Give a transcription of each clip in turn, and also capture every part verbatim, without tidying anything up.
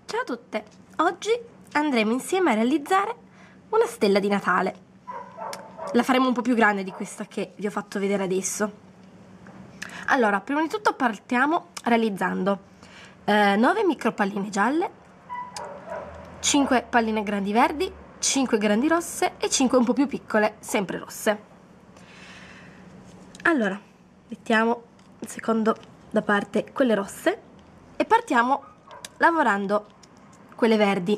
Ciao a tutte! Oggi andremo insieme a realizzare una stella di Natale. La faremo un po' più grande di questa che vi ho fatto vedere adesso. Allora, prima di tutto partiamo realizzando eh, nove micropalline gialle, cinque palline grandi verdi, cinque grandi rosse e cinque un po' più piccole, sempre rosse. Allora, mettiamo un secondo da parte quelle rosse e partiamo lavorando quelle verdi,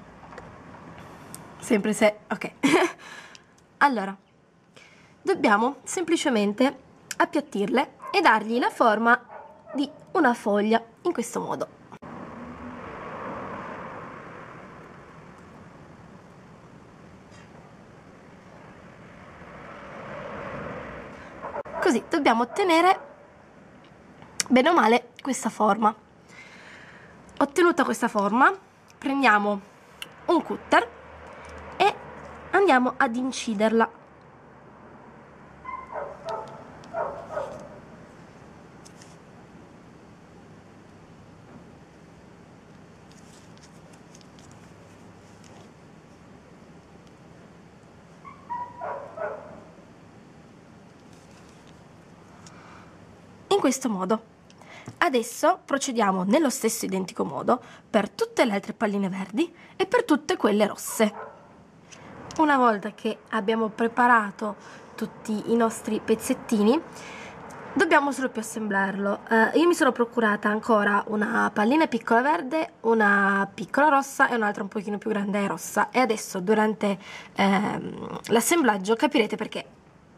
sempre se ok. Allora dobbiamo semplicemente appiattirle e dargli la forma di una foglia in questo modo. Così dobbiamo ottenere bene o male questa forma. Ottenuta questa forma, prendiamo un cutter e andiamo ad inciderla. In questo modo. Adesso procediamo nello stesso identico modo per tutte le altre palline verdi e per tutte quelle rosse. Una volta che abbiamo preparato tutti i nostri pezzettini, dobbiamo solo più assemblarlo. Uh, io mi sono procurata ancora una pallina piccola verde, una piccola rossa e un'altra un pochino più grande rossa. E adesso durante ehm, l'assemblaggio capirete perché.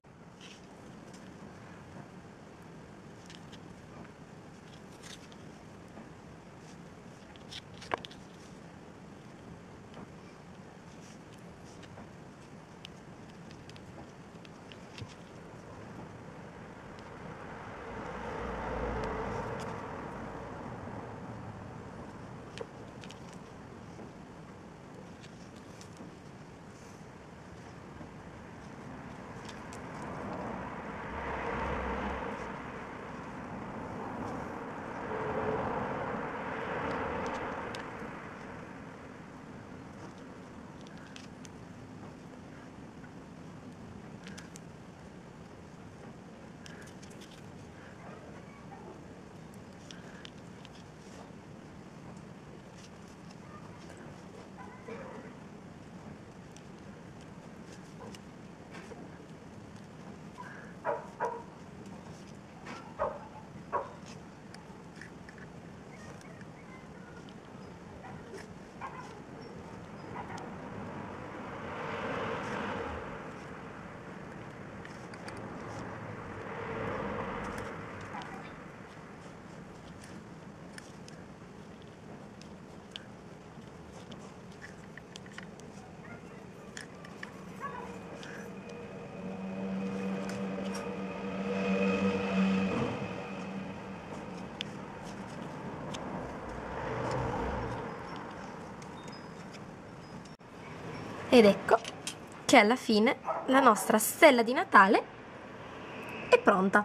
Ed ecco che alla fine la nostra stella di Natale è pronta.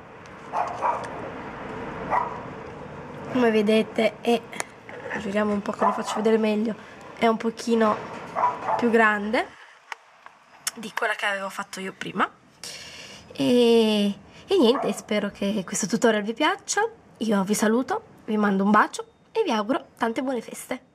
Come vedete è, giriamo un po' che lo faccio vedere meglio, è un pochino più grande di quella che avevo fatto io prima. E, e niente, spero che questo tutorial vi piaccia. Io vi saluto, vi mando un bacio e vi auguro tante buone feste.